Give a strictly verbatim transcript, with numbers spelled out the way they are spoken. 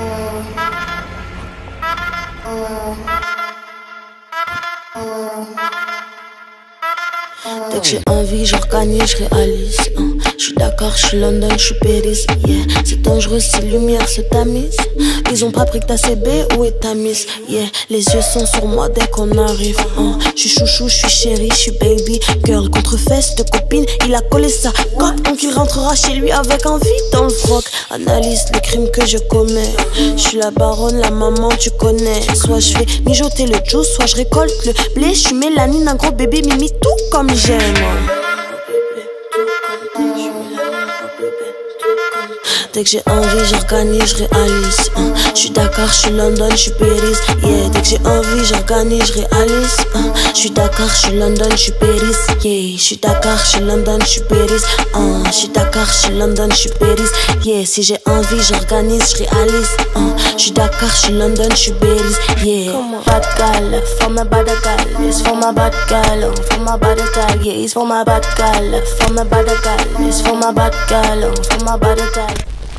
Dès que j'ai envie, j'organise, je réalise. Hein. Je suis Dakar, je suis London, je suis Paris. Yeah, c'est dangereux si lumière se tamise. Ils ont pas pris que ta C B, où est ta miss? Yeah, les yeux sont sur moi dès qu'on arrive. Hein. Je suis chouchou, je suis chérie, je suis baby girl. Contre fesse de copine, il a collé sa cote. Donc il rentrera chez lui avec envie dans le froc. Analyse les crimes que je commets. Je suis la baronne, la maman, tu connais. Soit je fais mijoter le juice, soit je récolte le blé. Je suis Mélanine, un gros bébé mimi, tout comme j'aime. Dès que j'ai envie, j'organise, je réalise. Hein. Je suis Dakar, je suis London, je suis Paris. Yeah, dès que j'ai envie, j'organise, je réalise. Hein. Je suis Dakar, je suis London, je suis Paris. Yeah, je suis Dakar, je suis London, je suis Paris. Hein. Je suis Dakar, je suis London, je suis Paris. Yeah, si j'ai envie, j'organise, je réalise. Hein. Je suis Dakar, je suis London, je suis Paris. Yeah, bad gal, for my bad gal. It's for my bad gal, for my bad gal. Yeah, it's for my bad gal, for my bad gal. It's for my bad gal, for my bad gal.